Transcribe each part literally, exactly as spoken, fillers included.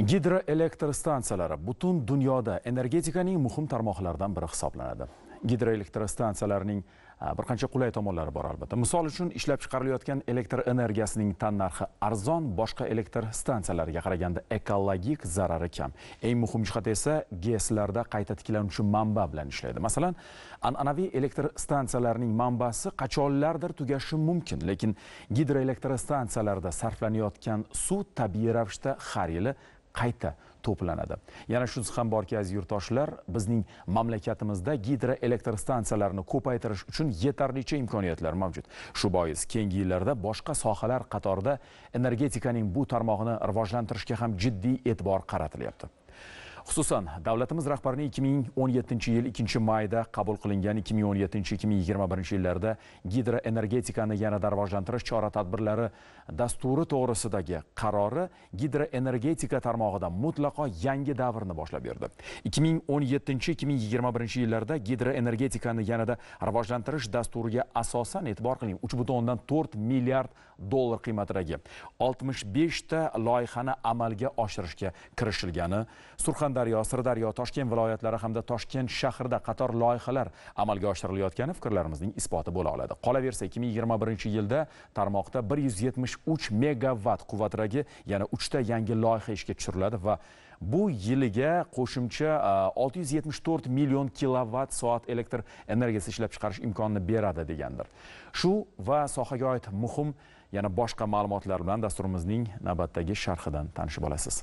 Gidroelektr stansiyalari butun dunyoda energetikaning muhim tarmoqlaridan biri hisoblanadi. Gidroelektr stansiyalarining bir qancha qulay tomonlari bor albatta. Misol uchun ishlab chiqarilayotgan elektr energiyasining tannarxi arzon, boshqa elektr stansiyalariga qaraganda ekologik zarari kam. Eng muhim jihati esa GESlarda qayta tiklanuvchi manba bilan ishlaydi. Masalan, an'anaviy elektr stansiyalarining manbasi qachonlardir tugashi mumkin, lekin gidroelektr stansiyalarida sarflanayotgan suv tabiiy ravishda har yili qayta to'planadi. Yana shunisi ham borki, aziz yurtdoshlar, bizning mamlakatimizda gidroelektr stansiyalarini ko'paytirish uchun yetarlicha imkoniyatlar mavjud. Shu bois keyingi yillarda boshqa sohalar qatorida energetikaning bu tarmog'ini rivojlantirishga ham jiddiy e'tibor qaratilyapti. Xususan, davlatimiz rahbarining ikki ming o'n yettinchi yil ikkinchi mayda qabul qilingan ikki ming o'n yettinchi ikki ming yigirma birinchi yillarda gidroenergetikani yanada rivojlantirish chora-tadbirlari dasturi to'g'risidagi qarori gidroenergetika tarmog'ida mutlaqo yangi davrni boshlab berdi. ikki ming o'n yettinchi ikki ming yigirma birinchi yillarda gidroenergetikani yanada rivojlantirish dasturiga asosan e'tibor qiling, uch butun o'ndan to'rt milliard dollar qiymatidagi oltmish besh ta loyihani amalga oshirishga kirishilgani, Surxondaryo, Sirdaryo, Toshkent viloyatlari hamda Toshkent shahrida qator loyihalar amalga oshirilayotgani fikrlarimizning isboti bo'la oladi. Qolaversa, ikki ming yigirma birinchi yilda tarmoqda bir yuz yetmish uch megawatt quvvatidagi yana uchta yangi loyiha ishga tushiriladi va bu yiliga qo'shimcha olti yuz yetmish to'rt million kilovatt soat elektr energiyasi ishlab chiqarish imkonini beradi degandir. Shu va sohaga oid muhim yana boshqa ma'lumotlar bilan dasturimizning navbatdagi sharhidan tanishib olasiz.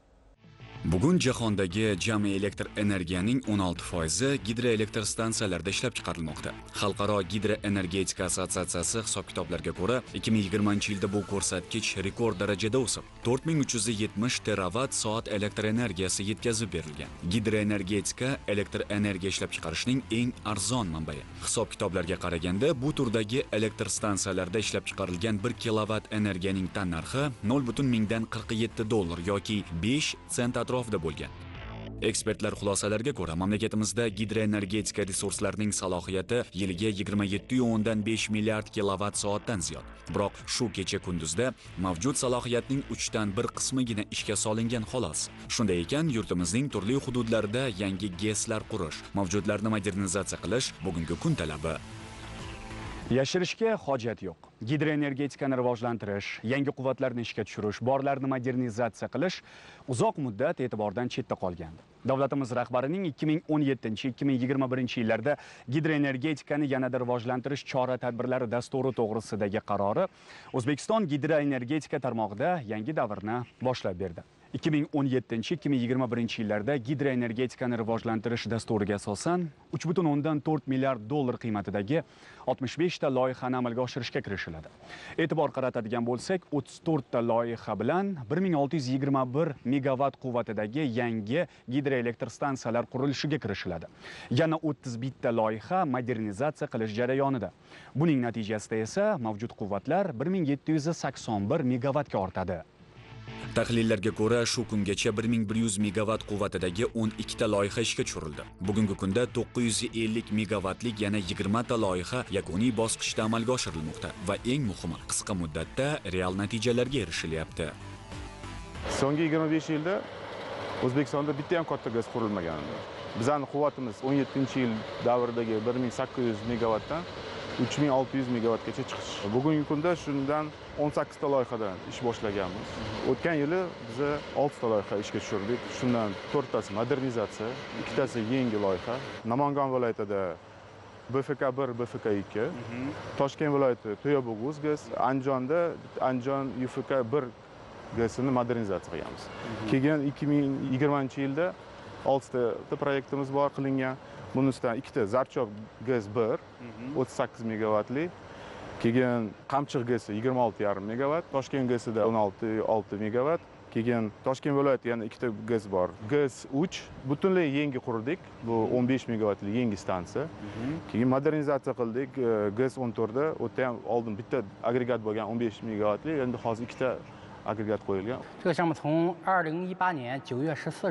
Bugun jahondagi jami elektr energiyaning o'n olti foizi gidroelektr stansiyalarda ishlab chiqarilmoqda. Xalqaro gidroenergetika assotsiatsiyasi hisob-kitoblarga ko'ra, ikki ming yigirmanchi yilda bu ko'rsatkich rekord darajada o'sib, to'rt ming uch yuz yetmish terawatt soat elektr energiyasi yetkazib berilgan. Gidroenergetika elektr energiya ishlab chiqarishning eng arzon manbai. Hisob-kitoblarga qaraganda, bu turdagi elektr stansiyalarda ishlab chiqarilgan bir kilovatt energiyaning tannarxi nol butun mingdan qirq yetti dollar yoki besh sent atrofida bo'lgan. Ekspertlar xulosalariga ko'ra, mamlakatimizda gidroenergetika resurslarining salohiyati yiliga yigirma yetti o'ndan besh milliard kilovatt soatdan ziyod. Biroq shu kecha kunduzda mavjud salohiyatning uchdan bir qismigina ishga solingan xolos. Shunday ekan, yurtimizning turli hududlarida yangi GESlar qurish, mavjudlarni modernizatsiya qilish bugungi kun talabi. Yashirishga hojat yo'q. Gidroenergetikani rivojlantirish, yangi quvvatlarni ishga tushirish, borlarni modernizatsiya qilish uzoq muddat e'tibordan chetda qolgandi. Davlatimiz rahbarining ikki ming o'n yettinchi ikki ming yigirma birinchi yillarda gidroenergetikani yanada rivojlantirish chora-tadbirlari dasturi to'g'risidagi qarori O'zbekiston gidroenergetika tarmog'ida yangi davrni boshlab berdi. ikki ming o'n yettinchi ikki ming yigirma birinchi yillarda gidroenergetikani rivojlantirish dasturiga asosan uch butun o'ndan to'rt milliard dollar qiymatidagi oltmish besh ta loyihani amalga oshirishga kirishiladi. E'tibor qaratadigan bo'lsak, o'ttiz to'rt ta loyiha bilan bir ming olti yuz yigirma bir megawatt quvvatidagi yangi gidroelektr stansiyalar qurilishiga kirishiladi. Yana o'ttiz bitta loyiha modernizatsiya qilish jarayonida. Buning natijasida esa mavjud quvvatlar bir ming yetti yuz sakson bir megawattga ortadi. Tahlillarga ko'ra, shu kungacha bir ming bir yuz megawatt quvvatidagi o'n ikki ta loyiha ishga tushirildi. Bugungi kunda to'qqiz yuz ellik megawattlik yana yigirma ta loyiha yakuniy bosqichda amalga oshirilmoqda va eng muhimi, qisqa muddatda real natijalarga erishilyapti. So'nggi yigirma besh yilda O'zbekistonda bitta ham katta gaz qurilmagan. Bizning quvvatimiz o'n yettinchi yil davridagi bir ming sakkiz yuz megawattdan uch ming olti yuz megawattgacha chiqish. Bugungi kunda shundan o'n sakkiz ta loyihadan ish boshlaganmiz. O'tgan yili biz olti ta loyiha ishga tushirdik. Shundan to'rttasi modernizatsiya, ikkitasi yangi loyiha. Namangan viloyatida B F K bir, B F K ikki, Toshkent viloyati To'yabog'uz gaz, Andijonda Andijon U F K bir gazini modernizatsiya qilganmiz. Keyin ikki ming yigirmanchi yilda olti ta proyektimiz bor qilingan. Bunisidan ikkita Zarchob gaz bir, o'ttiz sakkiz megawattlik. Keyin Qamchiq gazi yigirma olti yarim megawatt, Toshkent gazida o'n olti olti megawatt. Keyin Toshkent viloyati yana ikkita gaz bor. Gaz uch butunlay yangi qurdik. Bu o'n besh megawattlik yangi stansiya. Keyin modernizatsiya qildik. Gaz o'n to'rt da, o'tda ham oldin bitta agregat bo'lgan o'n besh megawattlik, endi hozir ikkita agregat qo'yilgan. 这个项目从二零一八年九月十四日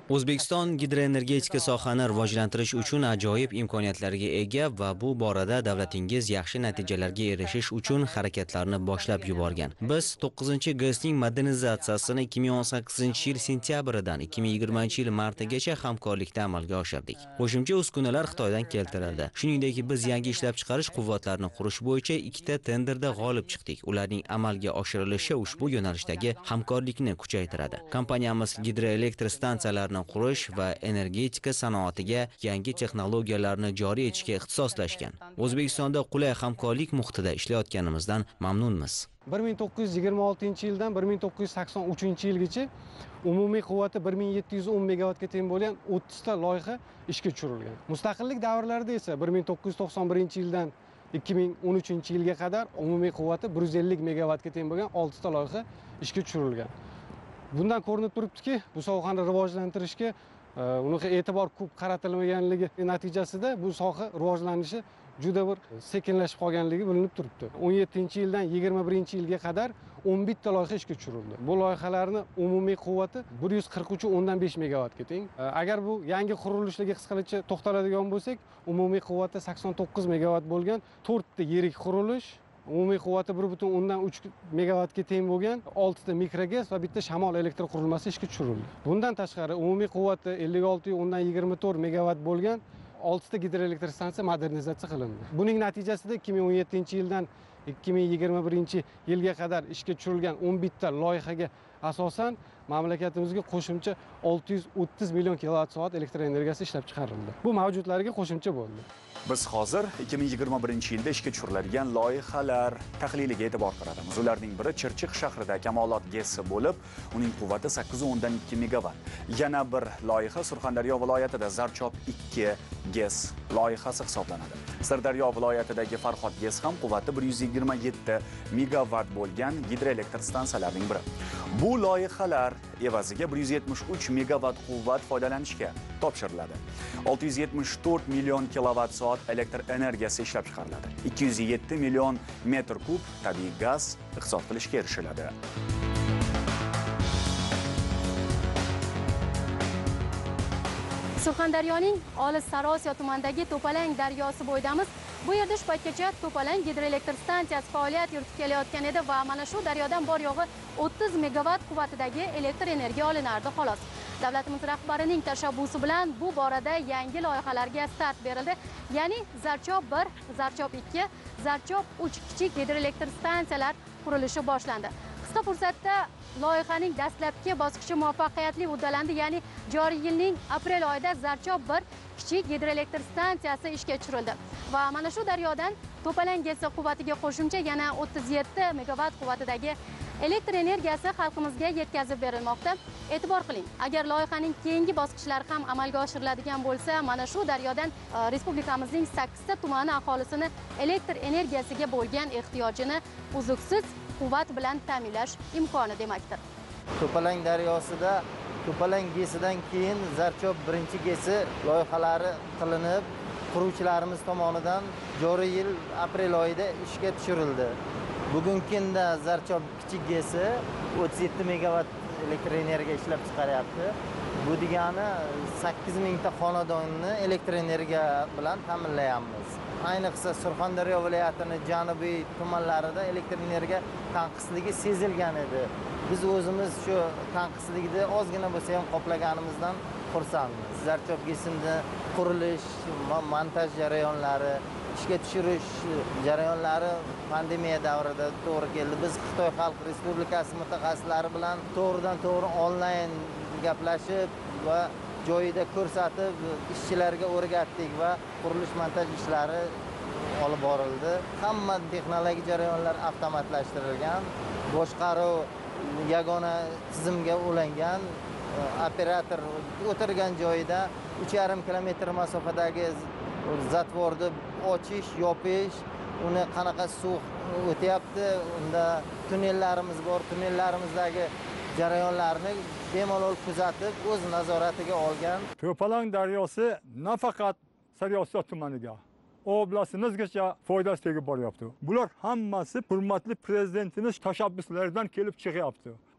O'zbekiston gidroenergetika sohani rivojlantirish uchun ajoyib imkoniyatlarga ega va bu borada davlatingiz yaxshi natijalarga erishish uchun harakatlarni boshlab yuborgan. Biz to'qqizinchi GESning modernizatsiyasini ikki ming o'n sakkizinchi yil sentyabridan ikki ming yigirmanchi yil martigacha hamkorlikda amalga oshirdik. Qo'shimcha uskunalar Xitoydan keltirildi. Shuningdek, biz yangi ishlab chiqarish quvvatlarini qurish bo'yicha ikkita tenderda g'olib chiqdik. Ularning amalga oshirilishi ushbu yo'nalishdagi hamkorlikni kuchaytiradi. Kompaniyamiz gidroelektr stansiyalarini qurish va energetika sanoatiga yangi texnologiyalarni joriy etishga ixtisoslashgan. O'zbekistonda qulay hamkorlik muhitida ishlayotganimizdan mamnunmiz. bir ming to'qqiz yuz yigirma oltinchi yildan bir ming to'qqiz yuz sakson uchinchi yilgacha umumiy quvvati bir ming yetti yuz o'n megavatga teng bo'lgan o'ttizta loyiha ishga tushirilgan. Mustaqillik davrlarida esa bir ming to'qqiz yuz to'qson birinchi yildan ikki ming o'n uchinchi yilga qadar umumiy quvvati bir yuz ellik megavatga teng bo'lgan oltita loyiha ishga tushirilgan. Bundan ko'rinib turibdiki, bu sohani rivojlantirishga unaqa e'tibor ko'p qaratilmaganligi natijasida bu soha rivojlanishi juda bir sekinlashib qolganligi bilinib turibdi. o'n yettinchi yildan yigirma birinchi yilga qadar o'n bitta loyiha ishga tushirildi. Bu loyihalarning umumiy quvvati bir yuz qirq uch o'ndan besh megavatga teng. Agar bu yangi qurilishlarga qisqacha to'xtaladigan bo'lsak, umumiy quvvati sakson to'qqiz megavat bo'lgan to'rtta yirik qurilish, umumiy quvvati bir butun o'ndan uch megavatga teng bo'lgan oltita mikrogaz va bitta shamol elektr qurilmasi ishga tushirildi. Bundan tashqari umumiy quvvati ellik olti o'ndan yigirma to'rt megavat bo'lgan oltita gidroelektr stansiya modernizatsiya qilindi. Buning natijasida ikki ming o'n yettinchi yildan ikki ming yigirma birinchi yilga qadar ishga tushirilgan o'n bitta loyihaga asosan mamlakatimizga qo'shimcha olti yuz o'ttiz million kilovatt soat elektr energiyasi ishlab chiqarildi. Bu mavjudlarga qo'shimcha bo'ldi. Biz hozir ikki ming yigirma birinchi yilda ishga tushiriladigan loyihalar tahliliga e'tibor qaratamiz. Ularning biri Chirchiq shahrida Kamolot GESi bo'lib, uning quvvati sakkiz o'ndan ikki megavat. Yana bir loyiha Surxondaryo viloyatida Zarchop ikki GES loyihasi hisoblanadi. Sirdaryo viloyatidagi Farhod GES ham quvvati bir yuz yigirma yetti megavat bo'lgan gidroelektr stansiyalarning biri. Bu loyihalar evaziga bir yuz yetmish uch megavat quvvat foydalanishga topshiriladi. olti yuz yetmish to'rt million kilovatt soat elektr energiyasi ishlab chiqariladi. ikki yuz yetti million metr kub tabiiy gaz iqtisod qilishga erishiladi. Surxondaryoning Olis Sariosiyo tumanidagi To'palang daryosi bo'yidamiz. Bu yerda shu paytgacha To'palang gidroelektr stansiyasi faoliyat yuritib kelayotgan edi va mana shu daryodan bor yo'g'i o'ttiz megavat quvvatidagi elektr energiya olinardi xolos. Davlatimiz rahbarining tashabbusi bilan bu borada yangi loyihalarga start berildi. Ya'ni Zarchop bir, Zarchop ikki, Zarchop uch kichik gidroelektr stansiyalar qurilishi boshlandi. Qisqa fursatda loyihaning dastlabki bosqichi muvaffaqiyatli uddalandi. Ya'ni joriy yilning aprel oyida Zarchop bir kichik gidroelektr stansiyasi ishga tushirildi. Va mana shu daryodan To'palang GESi quvvatiga qo'shimcha yana o'ttiz yetti megavat quvvatidagi elektr energiyasi xalqimizga yetkazib berilmoqda. E'tibor qiling, agar loyihaning keyingi bosqichlari ham amalga oshiriladigan bo'lsa, mana shu daryodan respublikamizning sakkizta tumani aholisini elektr energiyasiga bo'lgan ehtiyojini uzluksiz quvvat bilan ta'minlash imkoni demakdir. To'palang daryosida To'palang GESidan keyin Zarchop birinchi GESi loyihalari qilinib, quruvchilarimiz tomonidan joriy yil aprel oyida ishga tushirildi. Bugungi kunda Zarchop kichik GESi o'ttiz yetti megavat elektr energiya ishlab chiqaryapti. Bu degani sakkiz mingta xonadonni elektr energiya bilan ta'minlayapmiz. Ayniqsa Surxondaryo viloyatining janubiy tumanlarida elektr energiya tanqisligi sezilgan edi. Biz o'zimiz shu tanqislikni ozgina bo'lsa ham qoplaganimizdan xursandmiz. Zarchop GESini qurilish, montaj jarayonlari, ishga tushirish jarayonlari pandemiya davrida to'g'ri keldi. Biz Xitoy Xalq Respublikasi mutaxassislari bilan to'g'ridan to'g'ri onlayn gaplashib va joyida ko'rsatib, ishchilarga o'rgatdik va qurilish montaj ishlari olib borildi. Hamma texnologik jarayonlar avtomatlashtirilgan, boshqaruv yagona tizimga ulangan, operator o'tirgan joyida uch yarim kilometr masofadagi zatvorni ochish, yopish, uni qanaqa suv o'tyapti, unda tunnellarimiz bor, tunnellarimizdagi jarayonlarni bemalol kuzatib, o'z nazoratiga olgan. To'palang daryosi nafaqat Sariosiyo tumaniga, oblastimizgacha foydasi tegib boryapti. Bular hammasi hurmatli prezidentimiz tashabbuslaridan kelib chiqyapti.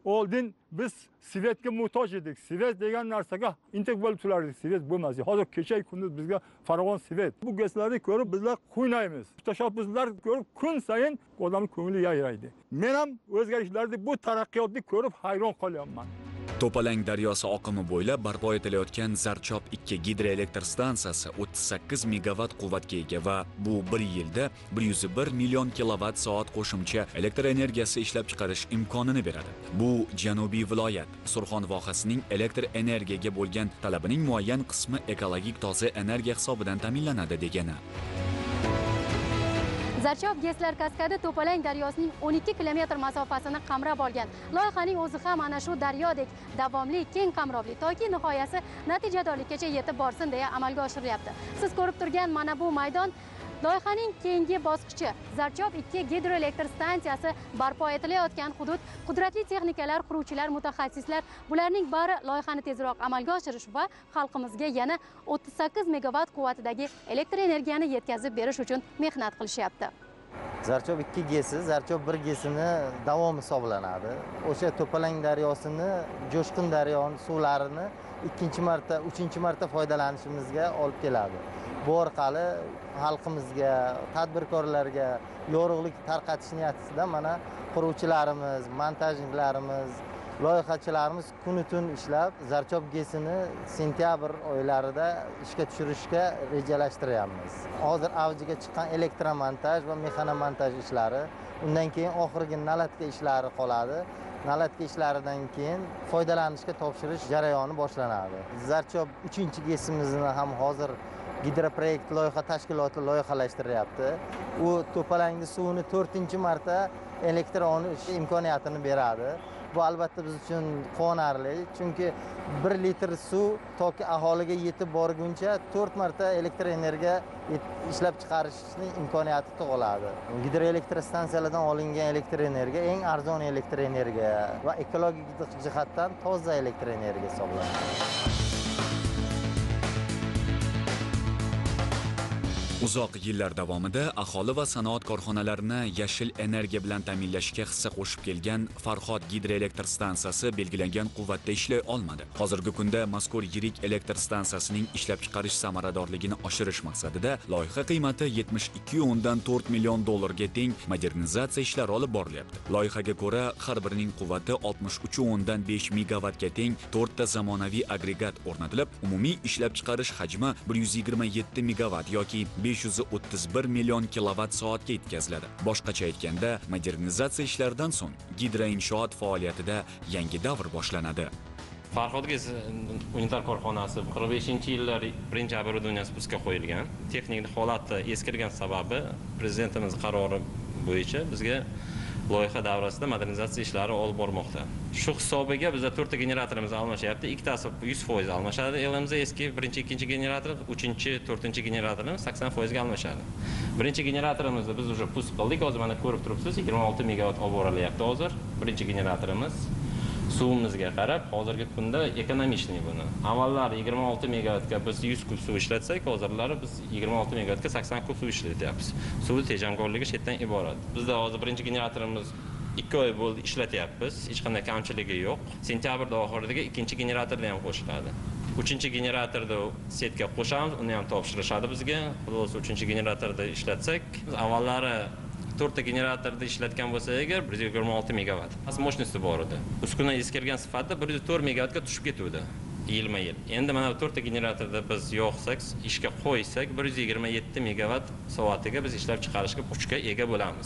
oldin biz svetga muhtoj edik. Svet degan narsaga intek bo'lib turardik. Svet bo'lmasdi. Hozir kecha kunduz bizga Farg'on svet. Bu gazlarni ko'rib bizlar quynaymiz. Tashabbuslar ko'rib kun sayin odamning ko'ngli yayraydi. Men ham o'zgarishlarni bu taraqqiyotni ko'rib hayron qolyapman. To'palang daryosi oqimi bo'ylab barpo etilayotgan Zarchop ikki gidroelektr stansiyasi o'ttiz sakkiz megavat quvvatga ega va bu bir yilda bir yuz bir million kilovatt soat qo'shimcha elektr energiyasi ishlab chiqarish imkonini beradi. Bu Janubiy viloyat Surxon vohasining elektr energiyaga bo'lgan talabining muayyan qismi ekologik toza energiya hisobidan ta'minlanadi degani. Zarchop GESlar kaskadi To'palang daryosining o'n ikki kilometr masofasini qamrab olgan. Loyihaning o'zi ham ana shu daryodek davomli, keng qamrovli toki nihoyasi natijadorlikkacha yetib borsin deya amalga oshirilyapti. Siz ko'rib turgan mana bu maydon loyihaning keyingi bosqichi. Zarchop ikki gidroelektr stansiyasi barpo etilayotgan hudud. Qudratli texnikalar, quruvchilar, mutaxassislar bularning bari loyihani tezroq amalga oshirish va xalqimizga yana o'ttiz sakkiz megavat quvvatidagi elektr energiyani yetkazib berish uchun mehnat qilishyapti. Zarchop ikki gesi, Zarchop bir gesini davom hisoblanadi. O'sha To'palang daryosini, Jo'shqin daryoning suvlarini ikkinchi marta, uchinchi marta foydalanishimizga olib keladi. Bu orqali xalqimizga, tadbirkorlarga yorug'lik tarqatish niyatida mana quruvchilarimiz, montajniklarimiz, loyihachilarimiz kuni tun ishlab Zarchop gesini sentyabr oylarida ishga tushirishga rejalashtiryapmiz. Hozir avjiga chiqqan elektromontaj va mexanomontaj ishlari, undan keyin oxirgi nalatga ishlari qoladi. Nalatga ishlaridan keyin foydalanishga topshirish jarayoni boshlanadi. Zarchop uchinchi gesimizni ham hozir gidroproyekt loyiha tashkiloti loyihalashtiryapti. U To'palangni suvini to'rtinchi marta elektr olish imkoniyatini beradi. Bu albatta biz uchun quvonarli, chunki bir litr suv toki aholiga yetib borguncha to'rt marta elektr energiya ishlab chiqarishning imkoniyati tug'iladi. Gidroelektr stansiyalardan olingan elektr energiya eng arzon elektr energiya va ekologik jihatdan toza elektr energiya hisoblanadi. Uzoq yillar davomida aholi va sanoat korxonalarini yashil energiya bilan ta'minlashga hissa qo'shib kelgan Farhod gidroelektr stansiyasi belgilangan quvvatda ishlay olmadi. Hozirgi kunda mazkur yirik elektr stansiyasining ishlab chiqarish samaradorligini oshirish maqsadida loyiha qiymati yetmish ikki o'ndan to'rt million dollarga teng modernizatsiya ishlari olib borilyapti. Loyihaga ko'ra, har birining quvvati oltmish uch o'ndan besh megavatga teng to'rtta zamonaviy agregat o'rnatilib, umumiy ishlab chiqarish hajmi bir yuz yigirma yetti megavat yoki besh yuz o'ttiz bir million kilovatt soatga yetkaziladi. Boshqacha aytganda, modernizatsiya ishlaridan so'ng gidroinshoot faoliyatida yangi davr boshlanadi. Farhod GES unitar korxonasi qirq beshinchi yillar birinchi оборудование spusga qo'yilgan. Texnik holati eskirgan sababi prezidentimiz qarori bo'yicha bizga loyiha davrasida modernizatsiya ishlari olib bormoqda. Shu hisobiga bizda to'rtta generatorimiz almashyapti. Ikkitasi yuz foiz almashadi. L M Z eski birinchi, ikkinchi generator, uchinchi, to'rtinchi generatorimiz sakson foiz ga almashadi. Birinchi generatorimizni biz уже pus qildik. Hozir mana ko'rib turibsiz, yigirma olti megavat olib borilyapti hozir. Birinchi generatorimiz suvimizga qarab, hozirgi kunda ekonomishniy buni. Avvallari yigirma olti megavatga biz yuz kub suv ishlatsak, hozirlari biz yigirma olti megavatga sakson kub suv ishlatyapmiz. Suvning tejamkorligi shu yerdan iborat. Bizda hozir birinchi generatorimiz ikki oy bo'ldi ishlatyapmiz, hech qanday kamchiligi yo'q. Sentyabrda oxirida ikkinchi generatorni ham qo'shiladi. uchinchi generatorda setga qo'shamiz, uni ham topshirishadi bizga. Xulosa uchinchi generatorda ishlatsak, avvallari to'rtta generatorda ishlatgan bo'lsa agar bir yuz yigirma olti megavat. As mощности bor edi. Uskuna eskirgan sifatida bir yuz to'rt megavatga tushib ketuvdi. Yilma-yil. Endi mana to'rtta generatorda biz yo'qsak, ishga qo'ysak bir yuz yigirma yetti megavat soatiga biz ishlab chiqarishga kuchga ega bo'lamiz.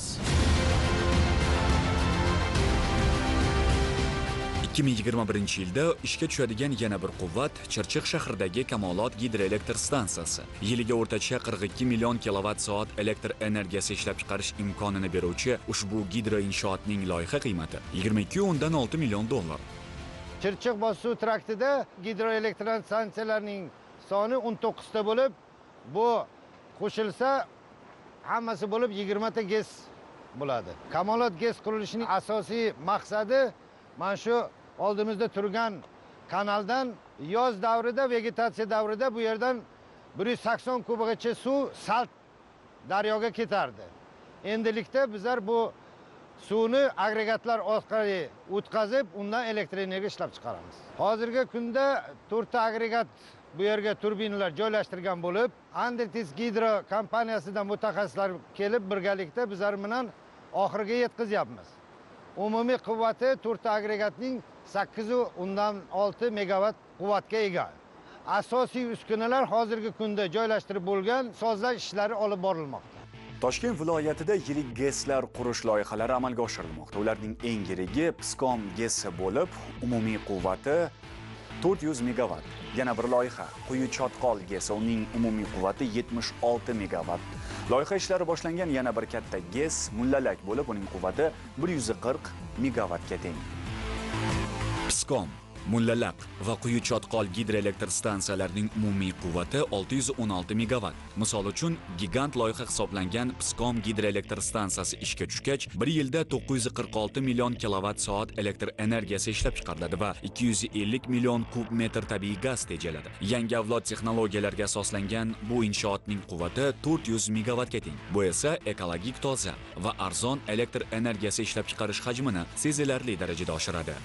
ikki ming yigirma birinchi yilda ishga tushadigan yana bir quvvat Chirchiq shahridagi Kamolot gidroelektr stansiyasi. Yiliga o'rtacha qirq ikki million kilovatt soat elektr energiyasi ishlab chiqarish imkonini beruvchi ushbu gidroinshootning loyiha qiymati yigirma ikki o'ndan olti million dollar. Chirchiq bosuv traktida gidroelektr stansiyalarning soni o'n to'qqiz ta bo'lib, bu qo'shilsa hammasi bo'lib yigirma ta GES bo'ladi. Kamolot GES qurilishining asosiy maqsadi mana shu oldimizda turgan kanaldan yoz davrida, vegetatsiya davrida bu yerdan bir yuz sakson kubgacha suv salt daryoga ketardi. Endilikda bizlar bu suvni agregatlar orqali o'tkazib, undan elektr energiya ishlab chiqaramiz. Hozirgi kunda to'rtta agregat bu yerga turbinalar joylashtirgan bo'lib, Andertis Gidro kompaniyasidan mutaxassislar kelib birgalikda bizlar bilan oxiriga yetkazyapmiz. Umumiy quvvati to'rtta agregatning sakkiz undan olti megavat quvvatga ega. Asosiy uskunalar hozirgi kunda joylashtirib bo'lgan sozlash ishlari olib borilmoqda. Toshkent viloyatida yirik GESlar qurish loyihalari amalga oshirilmoqda. Ularning eng yirigi Pskom GESi bo'lib, umumiy quvvati to'rt yuz megavat. Yana bir loyiha Quyi Chotqol GESi, uning umumiy quvvati yetmish olti megavat. Loyiha ishlari boshlangan yana bir katta GES Mullalak bo'lib, uning quvvati bir yuz qirq megavatga teng. Pskom, Mullalaq va Quyi Chotqol gidroelektr stansiyalarining umumiy quvvati olti yuz o'n olti megavat. Misol uchun, gigant loyiha hisoblangan Pskom gidroelektr stansiyasi ishga tushgach, bir yilda to'qqiz yuz qirq olti million kilovatt soat elektr energiyasi ishlab chiqariladi va ikki yuz ellik million kub metr tabiiy gaz tejaladi. Yangi avlod texnologiyalarga asoslangan bu inshootning quvvati to'rt yuz megavatga teng. Bu esa ekologik toza va arzon elektr energiyasi ishlab chiqarish hajmini sezilarli darajada oshiradi.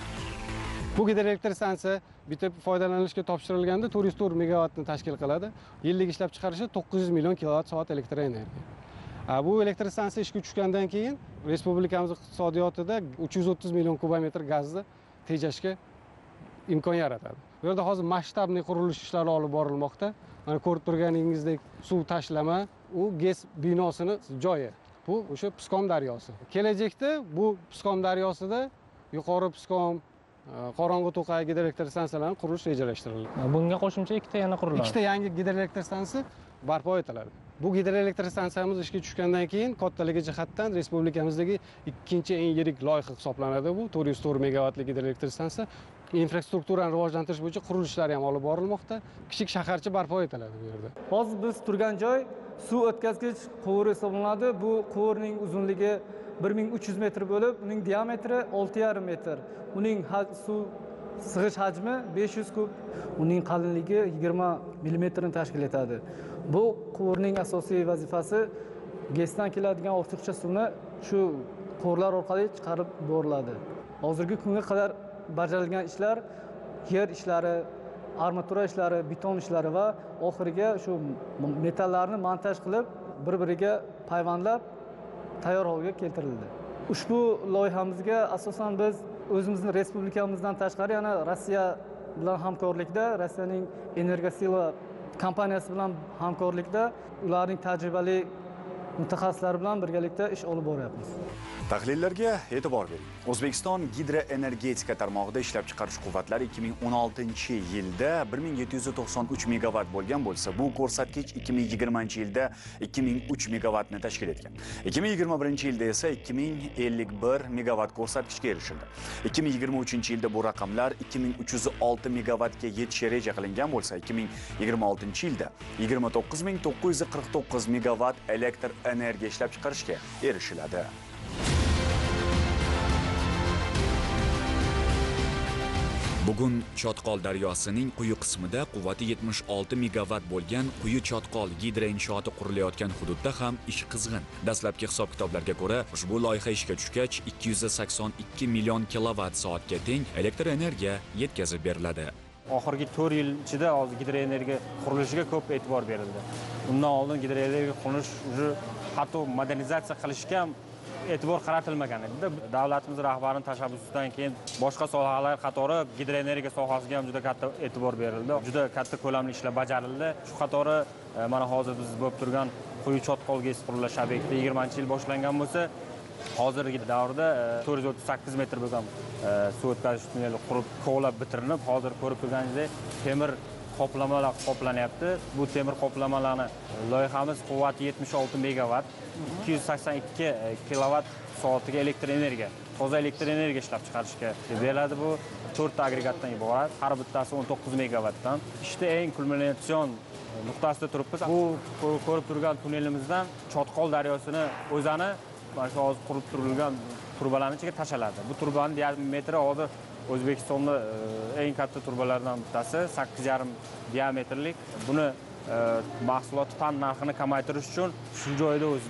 Bu gidroelektr stansiya bitib foydalanishga topshirilganda to'rt yuz to'rt megavatni tashkil qiladi. Yillik ishlab chiqarishi to'qqiz yuz million kilovatt soat elektr energiya. Bu elektr stansiya ishga tushgandan keyin respublikamiz iqtisodiyotida uch yuz o'ttiz million kubometr gazni tejashga imkon yaratadi. Bu yerda hozir masshtabli qurilish ishlari olib borilmoqda. Mana ko'rib turganingizdek suv tashlama, u GES binosini joyi. Bu o'sha Pskom daryosi. Kelajakda bu Pskom daryosida yuqori Pskom, Qorong'i To'qay gidroelektr stansiyalarini qurish rejalashtirilgan. Bunga qo'shimcha ikkita yana quriladi. Ikkita yangi gidroelektr stansiya barpo etiladi. Bu gidroelektr stansiyamiz ishga tushgandan keyin kattaligi jihatdan respublikamizdagi ikkinchi eng yirik loyiha hisoblanadi. Bu to'rt yuz to'rt megavatlik gidroelektr stansiya. Infrastrukturani rivojlantirish bo'yicha qurilishlari ham olib borilmoqda. Kichik shaharcha barpo etiladi bu yerda. Hozir biz turgan joy suv o'tkazgich quvur hisoblanadi. Bu quvurning uzunligi bir ming uch yuz metr bo'lib, uning diametri olti yarim metr. Uning suv sig'ish hajmi besh yuz kub, uning qalinligi yigirma millimetrni tashkil etadi. Bu quvurning asosiy vazifasi GESdan keladigan ortiqcha suvni shu quvurlar orqali chiqarib boriladi. Hozirgi kunga qadar bajarilgan ishlar yer ishlari, armatura ishlari, beton ishlari va oxiriga shu metallarni montaj qilib, bir-biriga payvandlab tayyor holga keltirildi. Ushbu loyihamizga asosan biz o'zimizning respublikamizdan tashqari yana Rossiya bilan hamkorlikda, Rossiyaning Energosila kompaniyasi bilan hamkorlikda ularning tajribali mutaxassislari bilan birgalikda ish olib boryapmiz. Tahlillarga e'tibor bering. O'zbekiston gidroenergetika tarmog'ida ishlab chiqarish quvvatlari ikki ming o'n oltinchi yilda bir ming yetti yuz to'qson uch megavat bo'lgan bo'lsa, bu ko'rsatkich ikki ming yigirmanchi yilda ikki ming uch megavatni tashkil etgan. ikki ming yigirma birinchi yilda esa ikki ming ellik bir megavat ko'rsatkichga erishildi. ikki ming yigirma uchinchi yilda bu raqamlar ikki ming uch yuz olti megavatga yetishi reja qilingan bo'lsa, ikki ming yigirma oltinchi yilda yigirma to'qqiz ming to'qqiz yuz qirq to'qqiz megavat elektr energiya ishlab chiqarishga erishiladi. Bugun Chotqol daryosining quyi qismida quvvati yetmish olti megavat bo'lgan Quyi Chotqol gidroinshooti qurilayotgan hududda ham ish qizg'in. Dastlabki hisob-kitoblarga ko'ra, ushbu loyiha ishga tushgach ikki yuz sakson ikki million kilovatt soatga teng elektr energiya yetkazib beriladi. Oxirgi to'rt yil ichida hozir gidroenergiya qurilishiga ko'p e'tibor berildi. Undan oldin gidroenergiya qurilish hatto modernizatsiya qilishga ham e'tibor qaratilmagan edi. Davlatimiz rahbarining tashabbusidan keyin boshqa sohalar qatori gidroenergiya sohasiga ham juda katta e'tibor berildi. Juda katta ko'lamli ishlar bajarildi. Shu qatori mana hozir biz bo'lib turgan Quyi Chotqol GES qurilish obyekti yigirmanchi yil boshlangan bo'lsa, hozirgi davrda to'rt yuz o'ttiz sakkiz metr bo'lgan suv o'tkazish tunneli qurib, kovlab bitirilib, hozir ko'rib turganingizdek temir qoplamalar qoplanyapti. Bu temir qoplamalarni loyihamiz quvvati yetmish olti megavat, ikki yuz sakson ikki kilovatt soatiga elektr energiya, toza elektr energiya ishlab chiqarishga beriladi. Bu to'rtta agregatdan iborat, har bittasi o'n to'qqiz megavatdan. Ishda eng kulminatsion nuqtasida turibmiz. Bu ko'rib turgan tunnelimizdan Chotqol daryosini o'zani mana shu hozir qurib turilgan turbalarning ichiga tashaladi. Bu turbaning diametri hozir O'zbekistonda eng katta turbalardan bittasi, sakkiz yarim diametrlik. Buni mahsulot tan narxini kamaytirish uchun shu joyda o'zida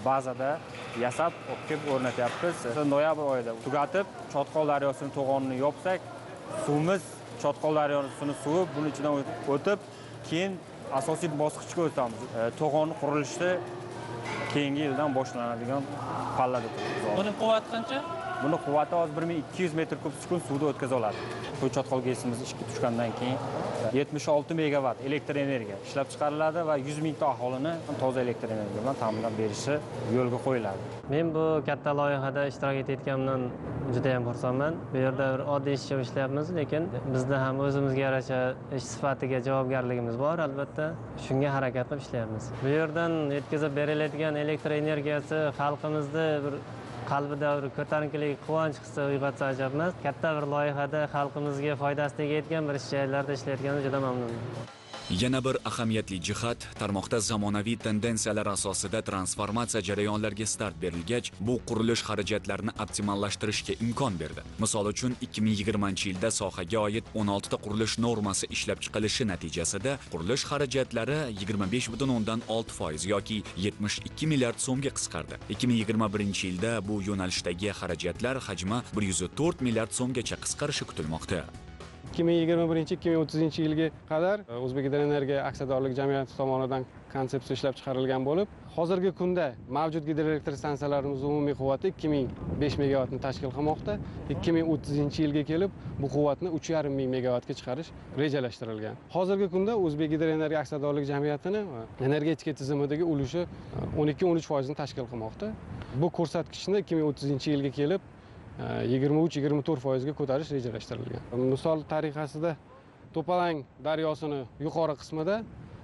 bazada yasab kelib o'rnatyapmiz. Noyabr oyida tugatib, Chotqol daryosining to'g'onini yopsak, suvimiz Chotqol daryosining suvi buning ichidan o'tib, keyin asosiy bosqichga o'tamiz. To'g'on qurilishi keyingi yildan boshlanadigan pallada turibmiz. Buni quvvati qancha? Buni quvvati hozir bir ming ikki yuz metr kub sekund suvni o'tkaza oladi. Bu Chotqol GESimiz ishga tushgandan keyin yetmish olti megavat elektr energiya ishlab chiqariladi va yuz mingta aholini toza elektr energiya bilan ta'minlab berishi yo'lga qo'yiladi. Men bu katta loyihada ishtirok etayotganimdan juda ham xursandman. Bu yerda bir oddiy ishchi ishlayapmiz, lekin bizda ham o'zimizga yarasha ish sifatiga javobgarligimiz bor, albatta. Shunga harakat qilib ishlayapmiz. Bu yerdan yetkazib beriladigan elektr energiyasi xalqimizda bir qalbida bir ko'tarinkilik, quvonch hissi uyg'otsa ajab emas. Katta bir loyihada xalqimizga foydasi tegayotgan bir ish joylarida ishlayotganimdan juda mamnunman. Yana bir ahamiyatli jihat, tarmoqda zamonaviy tendensiyalar asosida transformatsiya jarayonlariga start berilgach, bu qurilish xarajatlarini optimallashtirishga imkon berdi. Misol uchun, ikki ming yigirmanchi yilda sohaga oid o'n olti ta qurilish normasi ishlab chiqilishi natijasida qurilish xarajatlari yigirma besh butun o'ndan olti foiz yoki yetmish ikki milliard so'mga qisqardi. ikki ming yigirma birinchi yilda bu yo'nalishdagi xarajatlar hajmi bir yuz to'rt milliard so'mgacha qisqarishi kutilmoqda. ikki ming yigirma birinchi ikki ming o'ttizinchi yilga qadar O'zbek Gidroenergiya aksiyadorlik jamiyati tomonidan konsepsiya ishlab chiqarilgan bo'lib, hozirgi kunda mavjud gidroelektr stansiyalarimiz umumiy quvvati ikki ming besh megavatni tashkil qilmoqda. ikki ming o'ttizinchi yilga kelib bu quvvatni uch yarim ming megavatga chiqarish rejalashtirilgan. Hozirgi kunda O'zbek Gidroenergiya aksiyadorlik jamiyatini energetika tizimidagi ulushi o'n ikki o'n uch foizni tashkil qilmoqda. Bu ko'rsatkichni ikki ming o'ttizinchi yilga kelib yigirma uch yigirma to'rt foizga ko'tarish rejalashtirilgan. Misol tariqasida To'palang daryosini yuqori qismida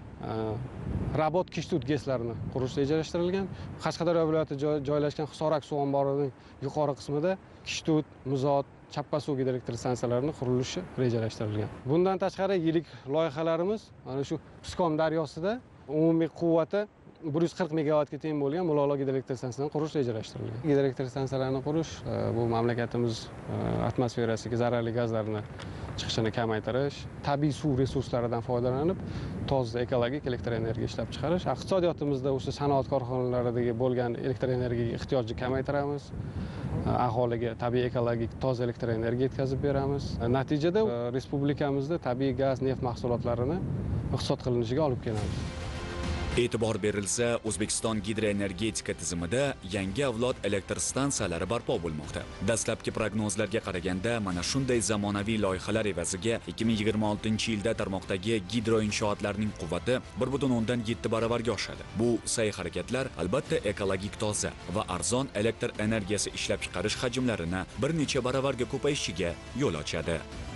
Rabot Kishtut GESlarini qurish rejalashtirilgan. Qashqadaryo viloyatida joylashgan Hisorak suv omborining yuqori qismida Kishtut, Muzot, Chappasuv gidroelektr stansiyalarining qurilishi rejalashtirilgan. Bundan tashqari yirik loyihalarimiz mana shu Piskom daryosida umumiy quvvati bir yuz qirq megavatga teng bo'lgan Mulolo gidroelektr stansiyasini qurish rejalashtirilgan. Gidroelektr stansiyalarini qurish bu mamlakatimiz atmosferasiga zararli gazlarni chiqishini kamaytirish, tabiiy suv resurslaridan foydalanib, toza ekologik elektr energiya ishlab chiqarish, iqtisodiyotimizda o'sha sanoat korxonalaridagi bo'lgan elektr energiyaga ehtiyojni kamaytiramiz, aholiga tabiiy ekologik toza elektr energiya yetkazib beramiz. Natijada respublikamizda tabiiy gaz, neft mahsulotlarini iqtisod qilinishiga olib kelamiz. E'tibor berilsa, O'zbekiston gidroenergetika tizimida yangi avlod elektr stansiyalari barpo bo'lmoqda. Dastlabki prognozlarga qaraganda, mana shunday zamonaviy loyihalar evaziga ikki ming yigirma oltinchi yilda tarmoqdagi gidroinshootlarning quvvati bir butun o'ndan yetti baravarga oshadi. Bu sa'y-harakatlar albatta ekologik toza va arzon elektr energiyasi ishlab chiqarish hajmlarini bir necha baravarga ko'payishiga yo'l ochadi.